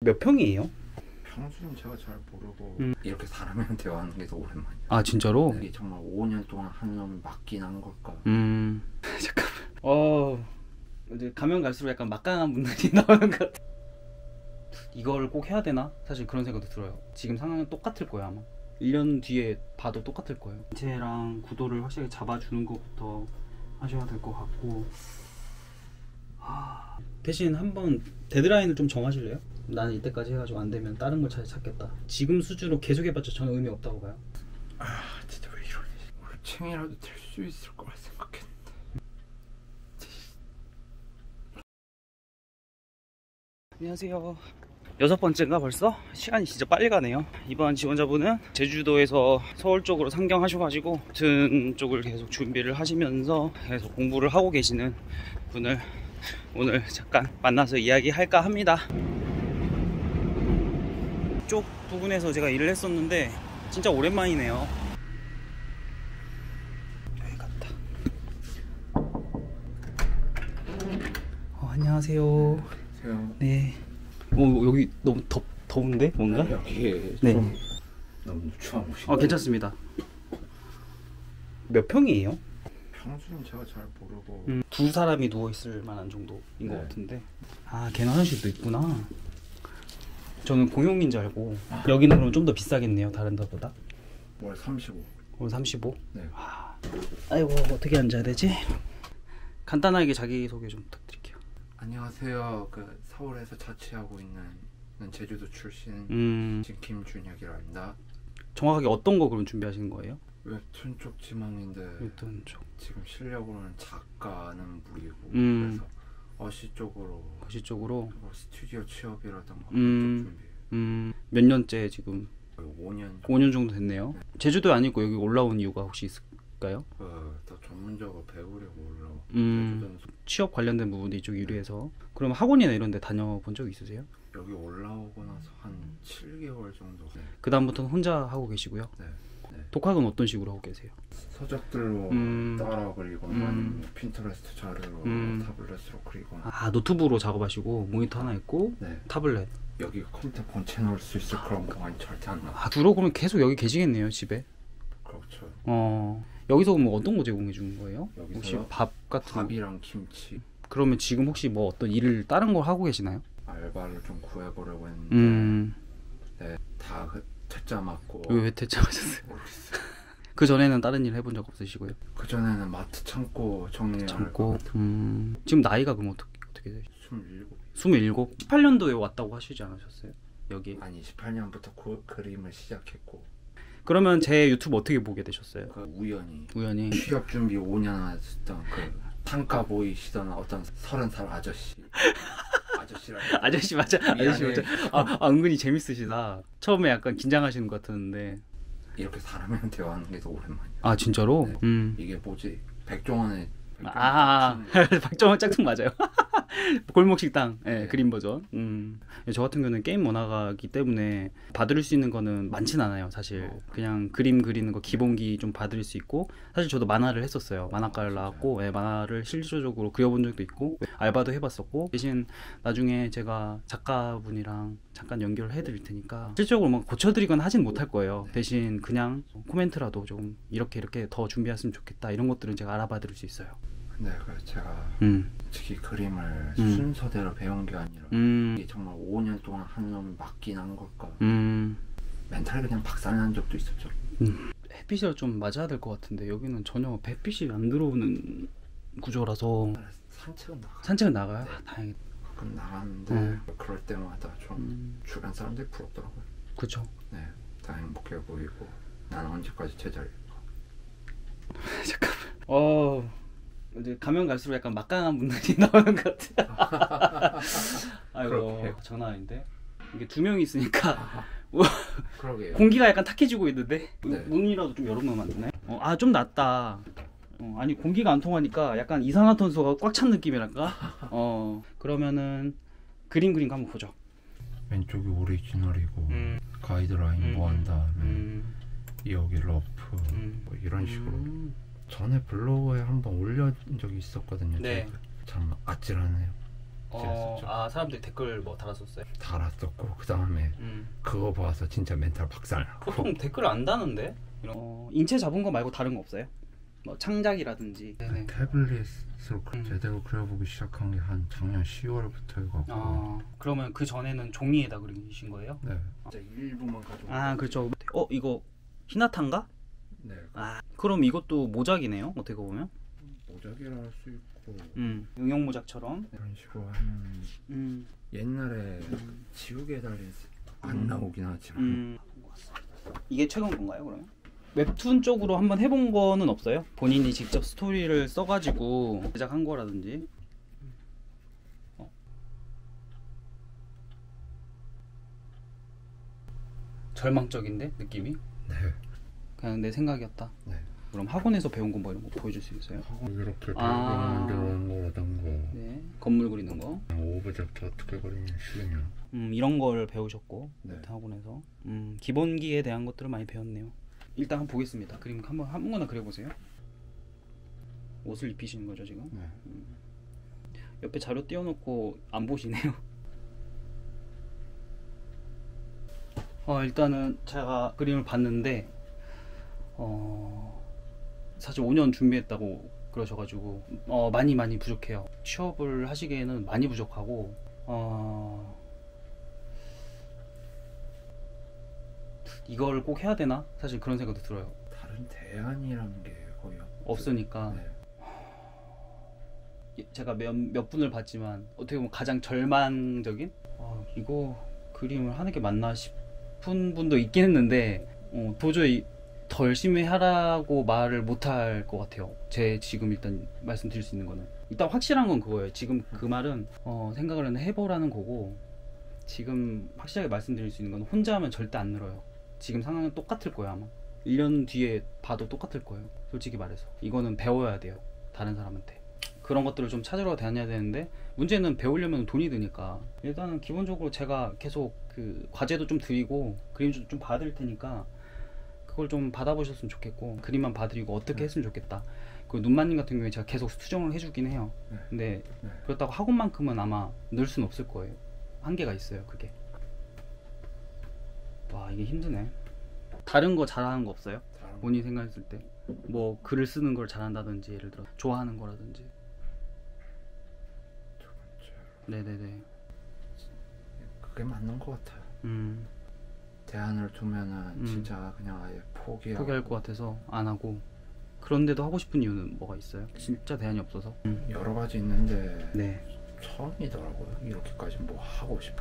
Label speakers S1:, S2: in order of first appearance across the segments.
S1: 몇 평이에요?
S2: 평수는 제가 잘 모르고 이렇게 사람이랑 대화하는 게 더 오랜만이야.
S1: 아 진짜로?
S2: 이게 정말 5년 동안 한 놈이 맞긴 한 걸까?
S1: 잠깐만. 이제 가면 갈수록 약간 막강한 분들이 나오는 것 같아. 이걸 꼭 해야 되나? 사실 그런 생각도 들어요. 지금 상황은 똑같을 거예요 아마. 1년 뒤에 봐도 똑같을 거예요. 전체랑 구도를 확실히 잡아주는 것부터 하셔야 될 것 같고, 대신 한번 데드라인을 좀 정하실래요? 나는 이때까지 해가지고 안 되면 다른 걸 찾겠다. 지금 수준으로 계속 해봤자 전혀 의미 없다고 봐요.
S2: 진짜 왜 이러니? 올챙이라도 될 수 있을 거라 생각했는데.
S1: 안녕하세요. 6번째인가 벌써? 시간이 진짜 빨리 가네요. 이번 지원자분은 제주도에서 서울 쪽으로 상경하셔가지고 등 쪽을 계속 준비를 하시면서 계속 공부를 하고 계시는 분을 오늘 잠깐 만나서 이야기할까 합니다. 이쪽 부분에서 제가 일을 했었는데 진짜 오랜만이네요. 여기 같다. 안녕하세요. 네. 여기 너무 더운데 뭔가?
S2: 여기
S1: 네.
S2: 좀 너무 추한 곳인데.
S1: 괜찮습니다. 몇 평이에요?
S2: 평수는 제가 잘 모르고.
S1: 두 사람이 누워 있을 만한 정도인 것 같은데. 걔는 화장실도 있구나. 저는 공용인 줄 알고. 여기는 그럼 좀 더 비싸겠네요, 다른 데보다.
S2: 월 35.
S1: 월 35?
S2: 네.
S1: 아이고, 어떻게 앉아야 되지? 간단하게 자기소개 좀 부탁드릴게요.
S2: 안녕하세요. 서울에서 자취하고 있는 제주도 출신 김준혁이라 합니다.
S1: 정확하게 어떤 거 그럼 준비하시는 거예요?
S2: 웹툰 쪽 지망인데
S1: 웹툰 쪽.
S2: 지금 실력으로는 작가는 무리고 그래서 어시 쪽으로 뭐 스튜디오 취업이라던가 그쪽 준비해요.
S1: 몇 년째 지금?
S2: 5년
S1: 정도 됐네요. 네. 제주도에 아니고 여기 올라온 이유가 혹시 있을까요?
S2: 더 전문적으로 배우려고 올라온
S1: 취업 관련된 부분도 이쪽 유리해서. 그럼 학원이나 이런 데 다녀본 적 있으세요?
S2: 여기 올라오고 나서 한 7개월 정도. 네.
S1: 그 다음부터는 혼자 하고 계시고요?
S2: 네.
S1: 독학은 어떤 식으로 하고 계세요?
S2: 서적들로 따라 그리거나 핀터레스트 자료로 타블렛으로 그리거나.
S1: 노트북으로 작업하시고 모니터 하나 있고
S2: 네.
S1: 타블렛.
S2: 여기 컴퓨터 본체 넣을 수 있을 그런 거 아니 절대 안 나와.
S1: 주로 그러면 계속 여기 계시겠네요, 집에?
S2: 그렇죠.
S1: 여기서 뭐 어떤 거 제공해 주는 거예요?
S2: 여기서요?
S1: 혹시 밥 같은
S2: 밥이랑 김치.
S1: 그러면 지금 혹시 뭐 어떤 일을 다른 걸 하고 계시나요?
S2: 알바를 좀 구해보려고 했는데 네, 다 퇴짜 맞고.
S1: 왜 퇴짜 맞았어요?
S2: 모르겠어요.
S1: 그 전에는 다른 일 해본 적 없으시고요?
S2: 그 전에는 마트 창고 정리를
S1: 창고. 지금 나이가 그럼 어떻게 되죠?
S2: 27.
S1: 18년도에 왔다고 하시지 않으셨어요? 여기?
S2: 아니 18년부터 그림을 시작했고.
S1: 그러면 제 유튜브 어떻게 보게 되셨어요?
S2: 우연히 취업 준비 5년 했던 창가 보이시던 어떤 30살
S1: 아저씨 맞아. 은근히 재밌으시다. 처음에 약간 긴장하시는 것 같았는데
S2: 이렇게 사람이랑 대화하는 게 더 오랜만이야.
S1: 아 진짜로?
S2: 네. 이게 뭐지? 백종원의
S1: 박정원 짝퉁 맞아요. 골목식당
S2: 네.
S1: 그림 버전. 저 같은 경우는 게임 원화가기 때문에 받을 수 있는 거는 많진 않아요 사실. 그냥 그림 그리는 거 기본기 좀 받을 수 있고, 사실 저도 만화를 했었어요. 만화과를 나왔고 만화를 실질적으로 그려본 적도 있고 알바도 해봤었고, 대신 나중에 제가 작가분이랑 잠깐 연결을 해드릴 테니까 실질적으로 뭐 고쳐드리거나 하진 못할 거예요. 대신 그냥 코멘트라도 좀 이렇게 더 준비했으면 좋겠다 이런 것들은 제가 알아봐 드릴 수 있어요.
S2: 네, 그래서 제가 솔직히 그림을 순서대로 배운 게 아니라 이게 정말 5년 동안 한 놈이 맞긴 한 걸까? 멘탈 그냥 박살난 적도 있었죠.
S1: 햇빛이랑 좀 맞아야 될 것 같은데 여기는 전혀 햇빛이 안 들어오는 구조라서. 산책은 나가요?
S2: 네.
S1: 다행이다.
S2: 가끔 나가는데 그럴 때마다 좀 주변 사람들이 부럽더라고요.
S1: 그쵸.
S2: 네, 다 행복해 보이고 나는 언제까지 제자리일까?
S1: 잠깐만. 이제 가면 갈수록 약간 막강한 분들이 나오는 것 같아. 아이고, 장난 아닌데. 이게 2명이 있으니까
S2: 그러게요.
S1: 공기가 약간 탁해지고 있는데.
S2: 네.
S1: 문이라도 좀 열어놓으면 안 되나요? 좀 낫다. 아니 공기가 안 통하니까 약간 이산화탄소가 꽉 찬 느낌이랄까? 그러면은 그림 한번 보죠.
S2: 왼쪽이 오리지널이고 가이드라인 뭐 한 다음에 여기 러프 뭐 이런 식으로. 전에 블로그에 한번 올려준 적이 있었거든요.
S1: 네.
S2: 참 아찔하네요. 했었죠.
S1: 아 사람들이 댓글 뭐 달았었어요?
S2: 달았었고 그 다음에 그거 봐서 진짜 멘탈 박살나고.
S1: 보통 댓글 안 다는데? 인체 잡은 거 말고 다른 거 없어요? 뭐 창작이라든지. 네네.
S2: 태블릿으로 제대로 그려보기 시작한 게 한 작년 10월부터 해갖고.
S1: 그러면 그 전에는 종이에다 그리신 거예요?
S2: 네. 진짜 일부만 가지고.
S1: 아 그렇죠. 이거 히나타인가?
S2: 네.
S1: 아 그럼 이것도 모작이네요. 어떻게 보면.
S2: 모작이라 할 수 있고.
S1: 응용 모작처럼.
S2: 이런 식으로 하면 옛날에 지우개에 달린 안 나오긴 하지만.
S1: 이게 최근 건가요 그러면? 웹툰 쪽으로 한번 해본 거는 없어요? 본인이 직접 스토리를 써가지고 제작한 거라든지. 절망적인데 느낌이?
S2: 네.
S1: 그냥 내 생각이었다.
S2: 네.
S1: 그럼 학원에서 배운 거 뭐 이런 거 보여줄 수 있어요?
S2: 이렇게 만들어온 거라던가.
S1: 네. 건물 그리는 거.
S2: 오브젝트 어떻게 그리면 쉬우냐.
S1: 이런 걸 배우셨고
S2: 네.
S1: 학원에서. 기본기에 대한 것들을 많이 배웠네요. 일단 한번 보겠습니다. 그림 한번 아무거나 그려보세요. 옷을 입히시는 거죠 지금?
S2: 네.
S1: 옆에 자료 띄워놓고 안 보시네요. 일단은 제가 그림을 봤는데 사실 5년 준비했다고 그러셔가지고 많이 부족해요. 취업을 하시기에는 많이 부족하고 이걸 꼭 해야 되나? 사실 그런 생각도 들어요.
S2: 다른 대안이라는 게 거의
S1: 없으니까.
S2: 네.
S1: 제가 몇 분을 봤지만 어떻게 보면 가장 절망적인 이거 그림을 하는 게 맞나 싶은 분도 있긴 했는데 도저히 더 열심히 하라고 말을 못할 것 같아요. 제 지금 일단 말씀드릴 수 있는 거는 일단 확실한 건 그거예요. 지금 그 말은 생각을 해보라는 거고, 지금 확실하게 말씀드릴 수 있는 건 혼자 하면 절대 안 늘어요. 지금 상황은 똑같을 거예요. 아마 1년 뒤에 봐도 똑같을 거예요. 솔직히 말해서 이거는 배워야 돼요. 다른 사람한테 그런 것들을 좀 찾으러 다녀야 되는데, 문제는 배우려면 돈이 드니까 일단은 기본적으로 제가 계속 그 과제도 좀 드리고 그림도 좀 봐드릴 테니까 그걸 좀 받아보셨으면 좋겠고, 그림만 봐드리고 어떻게 했으면 좋겠다. 그 눈만님 같은 경우에 제가 계속 수정을 해주긴 해요. 근데 그렇다고 학원만큼은 아마 늘 수는 없을 거예요. 한계가 있어요. 그게. 와, 이게 힘드네. 다른 거 잘하는 거 없어요? 본인이 생각했을 때 뭐 글을 쓰는 걸 잘한다든지, 예를 들어 좋아하는 거라든지. 네네네.
S2: 그게 맞는 것 같아요. 대안을 두면은 진짜 그냥 아예
S1: 포기할 것 같아서 안 하고. 그런데도 하고 싶은 이유는 뭐가 있어요? 진짜 대안이 없어서?
S2: 여러 가지 있는데
S1: 네.
S2: 처음이더라고요. 이렇게까지 뭐 하고 싶어.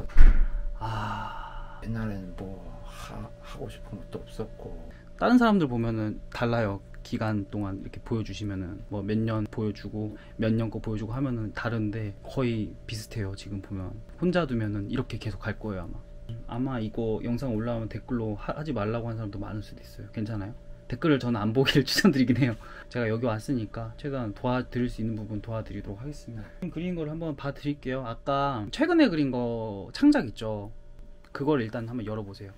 S2: 옛날에는 뭐 하고 싶은 것도 없었고.
S1: 다른 사람들 보면은 달라요. 기간 동안 이렇게 보여주시면은 뭐 몇 년 보여주고 몇 년 거 보여주고 하면은 다른데 거의 비슷해요. 지금 보면 혼자 두면은 이렇게 계속 갈 거예요. 아마 이거 영상 올라오면 댓글로 하지 말라고 하는 사람도 많을 수도 있어요. 괜찮아요? 댓글을 저는 안 보기를 추천드리긴 해요. 제가 여기 왔으니까 최대한 도와드릴 수 있는 부분 도와드리도록 하겠습니다. 그린 걸 한번 봐드릴게요. 아까 최근에 그린 거 창작 있죠? 그걸 일단 한번 열어보세요.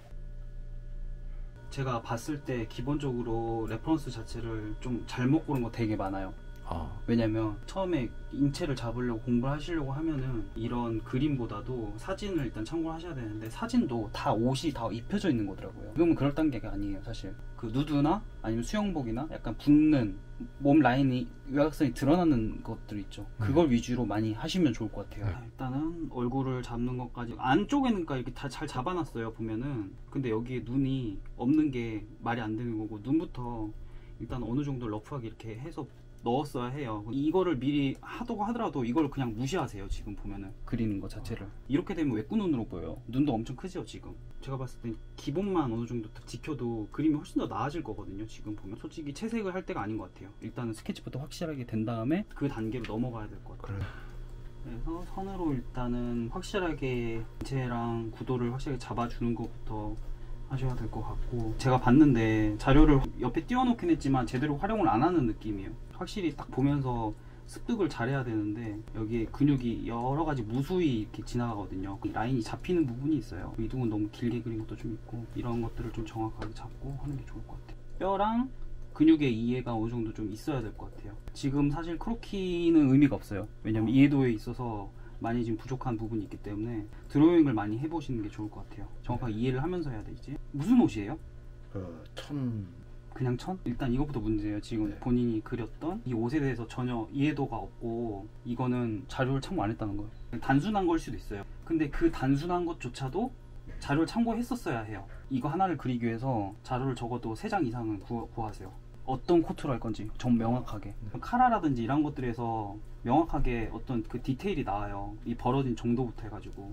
S1: 제가 봤을 때 기본적으로 레퍼런스 자체를 좀 잘못 고른 거 되게 많아요. 왜냐면 처음에 인체를 잡으려고 공부를 하시려고 하면은 이런 그림보다도 사진을 일단 참고를 하셔야 되는데, 사진도 다 옷이 다 입혀져 있는 거더라고요. 그러면 그럴 단계가 아니에요. 사실 그 누드나 아니면 수영복이나 약간 붓는 몸 라인이, 외곽선이 드러나는 것들 있죠. 그걸 위주로 많이 하시면 좋을 것 같아요. 일단은 얼굴을 잡는 것까지 안쪽에는 이렇게 다 잘 잡아놨어요 보면은. 근데 여기에 눈이 없는 게 말이 안 되는 거고, 눈부터 일단 어느 정도 러프하게 이렇게 해서 넣었어야 해요. 이거를 미리 하더라도 이걸 그냥 무시하세요. 지금 보면은 그리는 것 자체를. 이렇게 되면 외꾸눈으로 보여요. 눈도 엄청 크죠 지금. 제가 봤을 때 기본만 어느 정도 딱 지켜도 그림이 훨씬 더 나아질 거거든요. 지금 보면 솔직히 채색을 할 때가 아닌 것 같아요. 일단은 스케치부터 확실하게 된 다음에 그 단계로 넘어가야 될 것 같아요. 그래서 선으로 일단은 확실하게 인체랑 구도를 확실하게 잡아주는 것부터 하셔야 될 것 같고, 제가 봤는데 자료를 옆에 띄워놓긴 했지만 제대로 활용을 안 하는 느낌이에요. 확실히 딱 보면서 습득을 잘해야 되는데 여기에 근육이 여러 가지 무수히 이렇게 지나가거든요. 그 라인이 잡히는 부분이 있어요. 이동은 너무 길게 그린 것도 좀 있고, 이런 것들을 좀 정확하게 잡고 하는 게 좋을 것 같아요. 뼈랑 근육의 이해가 어느 정도 좀 있어야 될 것 같아요. 지금 사실 크로키는 의미가 없어요. 왜냐면 이해도에 있어서 많이 지금 부족한 부분이 있기 때문에 드로잉을 많이 해보시는 게 좋을 것 같아요. 정확하게 이해를 하면서 해야 되지. 무슨 옷이에요? 그냥 천? 일단 이것부터 문제예요. 지금 본인이 그렸던 이 옷에 대해서 전혀 이해도가 없고 이거는 자료를 참고 안 했다는 거예요. 단순한 걸 수도 있어요. 근데 그 단순한 것조차도 자료를 참고했었어야 해요. 이거 하나를 그리기 위해서 자료를 적어도 3장 이상은 구하세요. 어떤 코트로 할 건지 좀 명확하게. 카라라든지 이런 것들에서 명확하게 어떤 그 디테일이 나와요. 이 벌어진 정도부터 해가지고.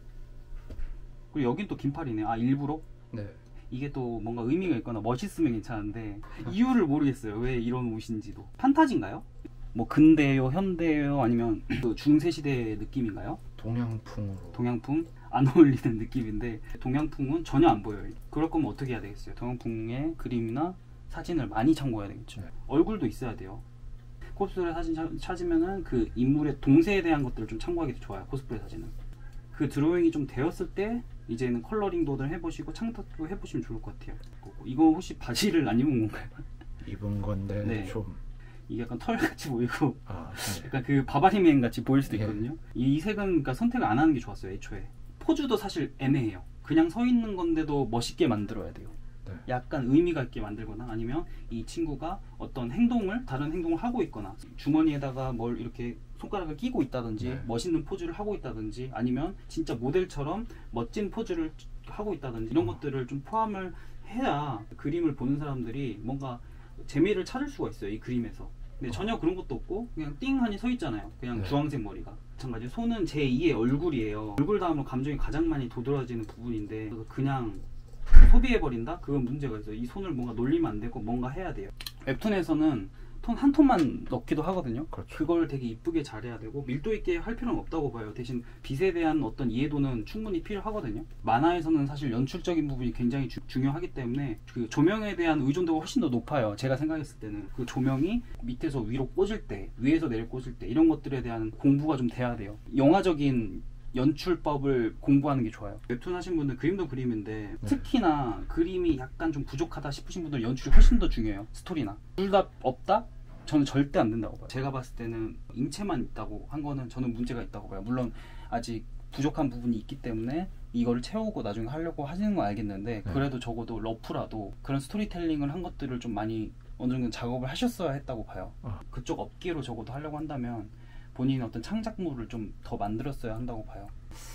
S1: 그리고 여긴 또 긴팔이네. 아, 일부러?
S2: 네.
S1: 이게 또 뭔가 의미가 있거나 멋있으면 괜찮은데 이유를 모르겠어요. 왜 이런 옷인지도. 판타지인가요? 뭐 근대요, 현대요, 아니면 그 중세시대 느낌인가요?
S2: 동양풍으로.
S1: 동양풍? 안 어울리는 느낌인데 동양풍은 전혀 안 보여요. 그럴 거면 어떻게 해야 되겠어요? 동양풍의 그림이나 사진을 많이 참고해야 되겠죠. 네. 얼굴도 있어야 돼요. 코스프레 사진 찾으면은 그 인물의 동세에 대한 것들을 좀 참고하기 좋아요. 코스프레 사진은. 그 드로잉이 좀 되었을 때 이제는 컬러링도 해보시고 창작도 해보시면 좋을 것 같아요. 이거 혹시 바지를 안 입은 건가요?
S2: 입은 건데
S1: 네.
S2: 좀
S1: 이게 약간 털같이 보이고
S2: 네.
S1: 약간 그 바바리맨 같이 보일 수도 있거든요. 네. 이 색은 그러니까 선택을 안 하는 게 좋았어요. 애초에 포즈도 사실 애매해요. 그냥 서 있는 건데도 멋있게 만들어야 돼요. 네. 약간 의미가 있게 만들거나 아니면 이 친구가 어떤 다른 행동을 하고 있거나 주머니에다가 뭘 이렇게 손가락을 끼고 있다든지 네. 멋있는 포즈를 하고 있다든지 아니면 진짜 모델처럼 멋진 포즈를 하고 있다든지 이런 것들을 좀 포함을 해야 그림을 보는 사람들이 뭔가 재미를 찾을 수가 있어요. 이 그림에서. 근데 전혀 그런 것도 없고 그냥 띵하니 서 있잖아요. 그냥 네. 주황색 머리가. 마찬가지 손은 제2의 얼굴이에요. 얼굴 다음으로 감정이 가장 많이 도드라지는 부분인데 그냥 소비해버린다? 그건 문제가 있어요. 이 손을 뭔가 놀리면 안 되고 뭔가 해야 돼요. 웹툰에서는 톤 한 톤만 넣기도 하거든요. 그렇죠. 그걸 되게 이쁘게 잘해야 되고 밀도 있게 할 필요는 없다고 봐요. 대신 빛에 대한 어떤 이해도는 충분히 필요하거든요. 만화에서는 사실 연출적인 부분이 굉장히 중요하기 때문에 그 조명에 대한 의존도가 훨씬 더 높아요. 제가 생각했을 때는 그 조명이 밑에서 위로 꽂을 때 위에서 내려 꽂을 때 이런 것들에 대한 공부가 좀 돼야 돼요. 영화적인 연출법을 공부하는 게 좋아요. 웹툰 하신 분들 그림도 그림인데 특히나 그림이 약간 좀 부족하다 싶으신 분들 연출이 훨씬 더 중요해요. 스토리나 둘 다 없다? 저는 절대 안 된다고 봐요. 제가 봤을 때는 인체만 있다고 한 거는 저는 문제가 있다고 봐요. 물론 아직 부족한 부분이 있기 때문에 이거를 채우고 나중에 하려고 하시는 건 알겠는데 그래도 적어도 러프라도 그런 스토리텔링을 한 것들을 좀 많이 어느 정도 작업을 하셨어야 했다고 봐요. 그쪽 업계로 적어도 하려고 한다면 본인의 어떤 창작물을 좀 더 만들었어야 한다고 봐요.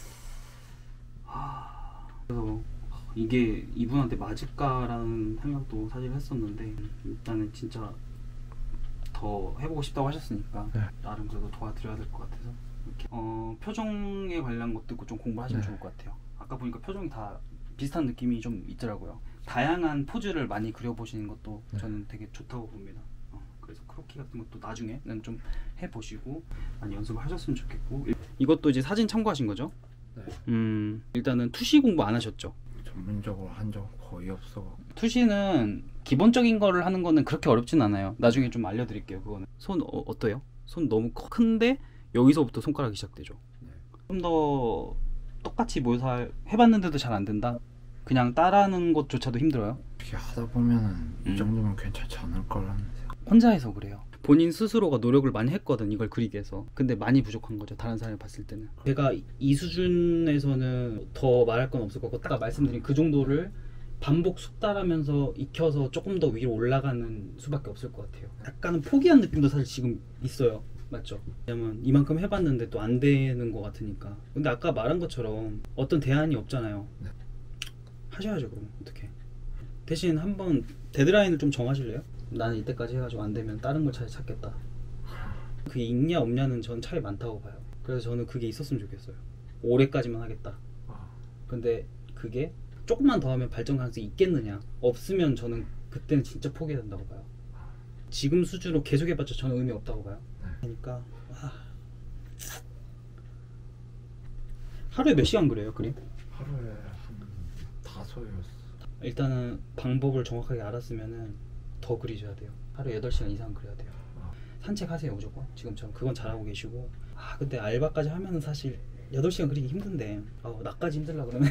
S1: 그래서 이게 이분한테 맞을까라는 생각도 사실 했었는데 일단은 진짜 더 해보고 싶다고 하셨으니까 나름 그래도 도와드려야 될 것 같아서 이렇게 표정에 관련 것도 좀 공부하시면 좋을 것 같아요. 아까 보니까 표정이 다 비슷한 느낌이 좀 있더라고요. 다양한 포즈를 많이 그려보시는 것도 저는 되게 좋다고 봅니다. 그래서 크로키 같은 것도 나중에는 좀 해보시고 많이 연습을 하셨으면 좋겠고 이것도 이제 사진 참고하신 거죠? 네. 일단은 투시 공부 안 하셨죠?
S2: 전문적으로 한 적 거의 없어.
S1: 투시는 기본적인 거를 하는 거는 그렇게 어렵진 않아요. 나중에 좀 알려드릴게요. 그거는 손 어때요? 손 너무 큰데 여기서부터 손가락이 시작되죠. 네. 좀 더 똑같이 묘사를 해봤는데도 잘 안 된다? 그냥 따라하는 것조차도 힘들어요?
S2: 이렇게 하다 보면은 이 정도면 괜찮지 않을 거라는데.
S1: 혼자 해서 그래요. 본인 스스로가 노력을 많이 했거든 이걸 그리기 위해서. 근데 많이 부족한 거죠. 다른 사람이 봤을 때는. 제가 이 수준에서는 더 말할 건 없을 것 같고 딱 말씀드린 그 정도를 반복 숙달하면서 익혀서 조금 더 위로 올라가는 수밖에 없을 것 같아요. 약간은 포기한 느낌도 사실 지금 있어요. 맞죠? 왜냐면 이만큼 해봤는데 또 안 되는 것 같으니까. 근데 아까 말한 것처럼 어떤 대안이 없잖아요. 하셔야죠. 그럼 어떻게 대신 한번 데드라인을 좀 정하실래요? 나는 이때까지 해가지고 안 되면 다른 걸 찾겠다. 그게 있냐 없냐는 전 차이 많다고 봐요. 그래서 저는 그게 있었으면 좋겠어요. 올해까지만 하겠다. 근데 그게 조금만 더 하면 발전 가능성이 있겠느냐, 없으면 저는 그때는 진짜 포기해야 된다고 봐요. 지금 수준으로 계속 해봤자 저는 의미 없다고 봐요. 그러니까 하루에 몇 시간 그려요 그림?
S2: 하루에 한 5였어.
S1: 일단은 방법을 정확하게 알았으면은 더 그리셔야 돼요. 하루에 8시간 이상 그려야 돼요. 산책하세요 무조건. 지금처럼 그건 잘하고 계시고. 근데 알바까지 하면은 사실 8시간 그리기 힘든데 나까지 힘들라 그러면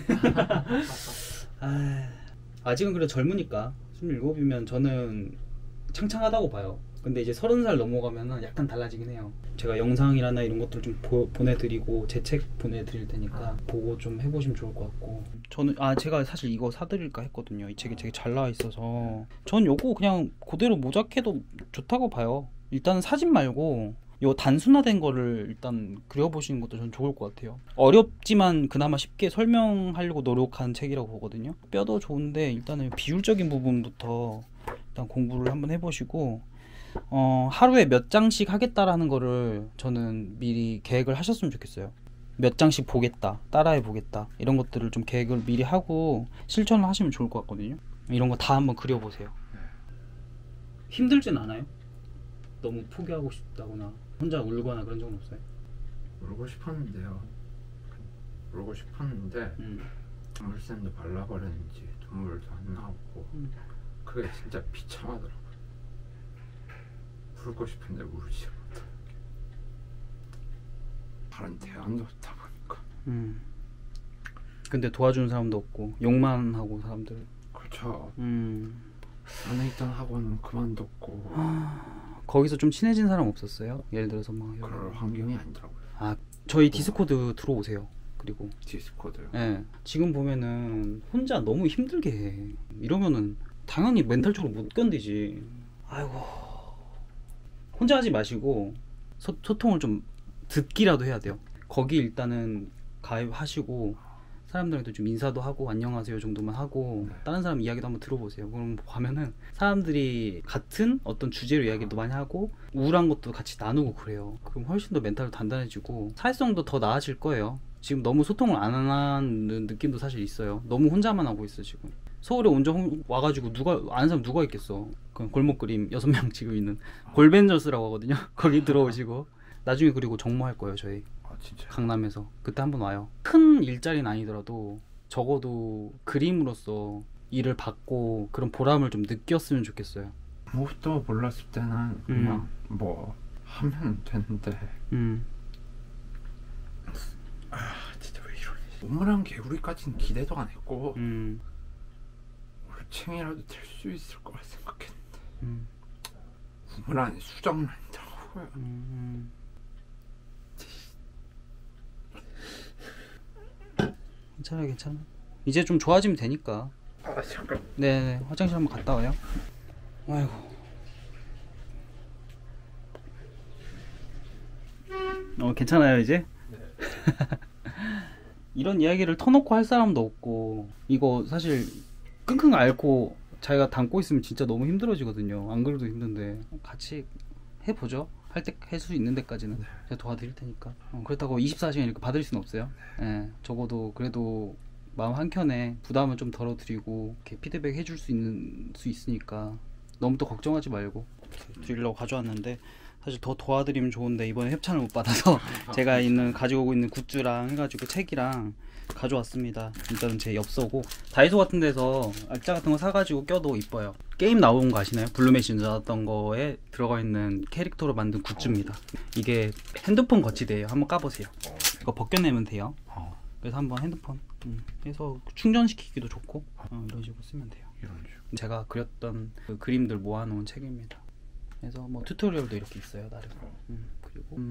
S1: 아직은 그래도 젊으니까 27이면 저는 창창하다고 봐요. 근데 이제 30살 넘어가면은 약간 달라지긴 해요. 제가 영상이라나 이런 것들 좀 보내드리고 제 책 보내드릴 테니까 보고 좀 해보시면 좋을 것 같고. 저는 제가 사실 이거 사드릴까 했거든요. 이 책이 되게 잘 나와 있어서 전 요거 그냥 그대로 모작해도 좋다고 봐요. 일단은 사진 말고 요 단순화된 거를 일단 그려보시는 것도 전 좋을 것 같아요. 어렵지만 그나마 쉽게 설명하려고 노력한 책이라고 보거든요. 뼈도 좋은데 일단은 비율적인 부분부터 일단 공부를 한번 해보시고 하루에 몇 장씩 하겠다라는 거를 저는 미리 계획을 하셨으면 좋겠어요. 몇 장씩 보겠다, 따라해 보겠다, 이런 것들을 좀 계획을 미리 하고 실천을 하시면 좋을 것 같거든요. 이런 거 다 한번 그려보세요. 힘들진 않아요? 너무 포기하고 싶다거나 혼자 울거나 그런 적은 없어요?
S2: 울고 싶었는데요. 울고 싶었는데 물샘도 발라버렸는지 눈물도 안 나오고 그게 진짜 비참하더라고요. 울고 싶은데 울지 못하는 게. 다른 대안도 없다 보니까.
S1: 근데 도와주는 사람도 없고 욕만 하고 사람들.
S2: 그렇죠. 안에 있던 학원은 그만뒀고.
S1: 거기서 좀 친해진 사람 없었어요? 예를 들어서 막
S2: 그럴 환경이 아니더라고요.
S1: 저희 디스코드 들어오세요. 그리고
S2: 디스코드요?
S1: 네, 지금 보면은 혼자 너무 힘들게 해. 이러면은 당연히 멘탈적으로 못 견디지. 아이고, 혼자 하지 마시고 소통을 좀 듣기라도 해야 돼요. 거기 일단은 가입하시고 사람들한테 좀 인사도 하고 안녕하세요 정도만 하고 다른 사람 이야기도 한번 들어보세요. 그럼 가면은 사람들이 같은 어떤 주제로 이야기도 많이 하고 우울한 것도 같이 나누고 그래요. 그럼 훨씬 더 멘탈도 단단해지고 사회성도 더 나아질 거예요. 지금 너무 소통을 안 하는 느낌도 사실 있어요. 너무 혼자만 하고 있어. 지금 서울에 온적 와가지고 누가 아는 사람 누가 있겠어. 그 골목 그림 6명 지금 있는 골벤저스라고 하거든요. 거기 들어오시고 나중에 그리고 정모할 거예요. 저희
S2: 진짜?
S1: 강남에서 그때 한번 와요. 큰 일자리는 아니더라도 적어도 그림으로서 일을 받고 그런 보람을 좀 느꼈으면 좋겠어요.
S2: 아무것도 몰랐을 때는 그냥 뭐 하면 되는데 진짜 왜 이러니. 우물한 개구리까지는 기대도 안 했고 올챙이라도 될 수 있을 거라 생각했는데 우물 안에 수정은 아니더라고요.
S1: 괜찮아. 이제 좀 좋아지면 되니까.
S2: 잠깐.
S1: 네, 화장실 한번 갔다 와요. 아이고. 괜찮아요 이제?
S2: 네.
S1: 이런 이야기를 터놓고 할 사람도 없고 이거 사실 끙끙 앓고 자기가 담고 있으면 진짜 너무 힘들어지거든요. 안 그래도 힘든데 같이 해보죠. 할 수 있는 데까지는 제가 도와드릴 테니까. 그렇다고 24시간 이렇게 받을 수는 없어요. 네, 적어도 그래도 마음 한켠에 부담을 좀 덜어드리고 이렇게 피드백 해줄 수 있으니까 너무 또 걱정하지 말고 드리려고 가져왔는데 사실 더 도와드리면 좋은데 이번에 협찬을 못 받아서 제가 가지고 있는 굿즈랑 해가지고 책이랑 가져왔습니다. 일단은 제 엽서고 다이소 같은 데서 액자 같은 거 사가지고 껴도 이뻐요. 게임 나온 거 아시나요? 블루메시 나왔던 거에 들어가 있는 캐릭터로 만든 굿즈입니다. 이게 핸드폰 거치대예요. 한번 까보세요. 이거 벗겨내면 돼요. 그래서 한번 핸드폰 해서 충전시키기도 좋고 이런 식으로 쓰면 돼요. 제가 그렸던 그 그림들 모아놓은 책입니다. 그래서 뭐 튜토리얼도 이렇게 있어요 나름. 그리고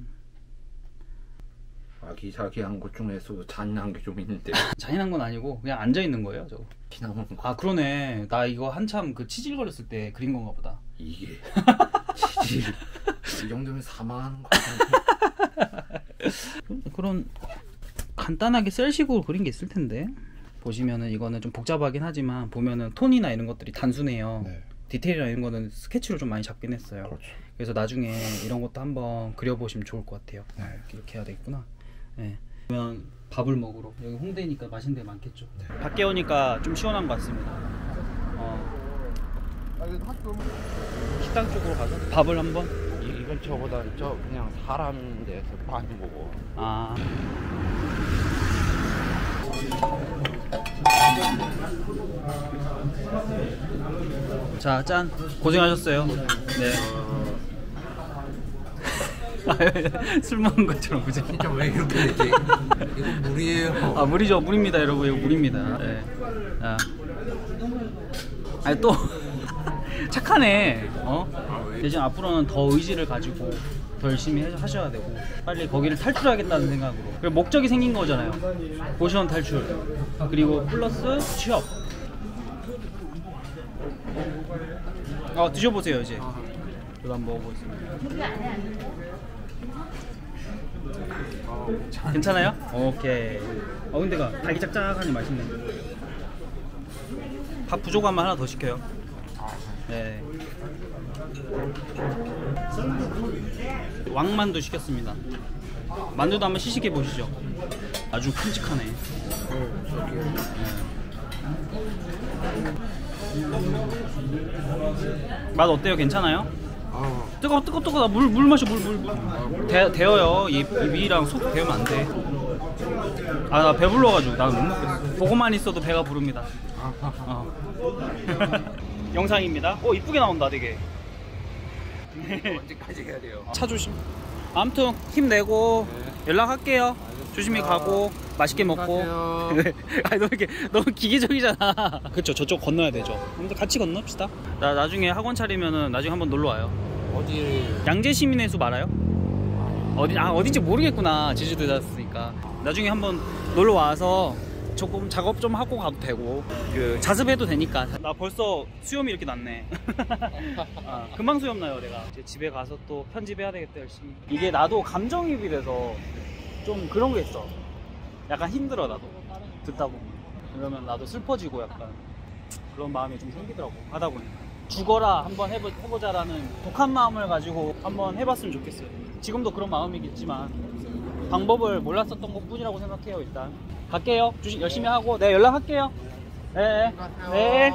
S2: 아기자기한 것 중에서도 잔인한 게 좀 있는데.
S1: 잔인한 건 아니고 그냥 앉아 있는 거예요 저거.
S2: 피나는 거.
S1: 아 그러네. 나 이거 한참 그 치질 걸렸을 때 그린 건가 보다.
S2: 이게 치질 이 정도면 사망하는 거
S1: 그런 간단하게 셀식으로 그린 게 있을 텐데. 보시면은 이거는 좀 복잡하긴 하지만 보면은 톤이나 이런 것들이 단순해요. 네. 디테일이나 이런 거는 스케치로 좀 많이 잡긴 했어요. 그렇죠. 그래서 나중에 이런 것도 한번 그려보시면 좋을 것 같아요. 네. 이렇게 해야 되겠구나. 네. 그러면 밥을 먹으러 여기 홍대니까 맛있는 데 많겠죠. 네. 밖에 오니까 좀 시원한 것 같습니다. 식당 쪽으로 가서 밥을 한번.
S2: 이 근처보다 저 그냥 사람 데서 많이 먹어.
S1: 아. 자, 짠. 고생하셨어요. 네. 술 먹은 것처럼 그죠?
S2: 진짜 왜 이렇게 되지? 이거 물이에요.
S1: 아, 물이죠. 물입니다, 여러분. 이거 물입니다. 네. 아. 아니 또 착하네. 대신 앞으로는 더 의지를 가지고 더 열심히 하셔야 되고 빨리 거기를 탈출하겠다는 생각으로. 그리고 목적이 생긴 거잖아요. 고시원 탈출 그리고 플러스 취업. 드셔보세요 이제. 저도 한번 먹어보겠습니다. 괜찮아요? 오케이. 근데가 닭이 짝짝하니 맛있네. 밥 부족하면 하나 더 시켜요. 네. 왕만두 시켰습니다. 만두도 한번 시식해 보시죠. 아주 큼직하네. 맛 어때요? 괜찮아요? 뜨거워. 나 물 마셔. 물. 데워요. 입이랑 속 데우면 안 돼. 나 배불러가지고 나는 못 먹겠어. 보고만 있어도 배가 부릅니다. 영상입니다. 이쁘게 나온다 되게.
S2: 언제까지 해야 돼요?
S1: 차 조심. 아무튼 힘내고 연락할게요. 조심히 가고 맛있게 먹고. 너무 기계적이잖아. 그쵸, 저쪽 건너야 되죠. 아무튼 같이 건넙시다. 나중에 학원 차리면은 나중에 한번 놀러 와요.
S2: 어디?
S1: 양재시민회수 알아요? 어딘지 모르겠구나. 제주도에 갔으니까. 나중에 한번 놀러 와서 조금 작업 좀 하고 가도 되고 자습해도 되니까. 나 벌써 수염이 이렇게 났네. 금방 수염 나요. 내가 이제 집에 가서 또 편집해야 되겠다 열심히. 이게 나도 감정이입이 돼서 좀 그런 게 있어. 약간 힘들어 나도 듣다 보면. 그러면 나도 슬퍼지고 약간 그런 마음이 좀 생기더라고 하다 보니까. 죽어라 한번 해보자라는 독한 마음을 가지고 한번 해봤으면 좋겠어요. 지금도 그런 마음이겠지만 방법을 몰랐었던 것 뿐이라고 생각해요. 일단 갈게요. 열심히 하고 네 연락할게요. 네.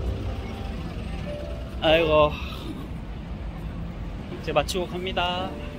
S1: 아이고 이제 마치고 갑니다.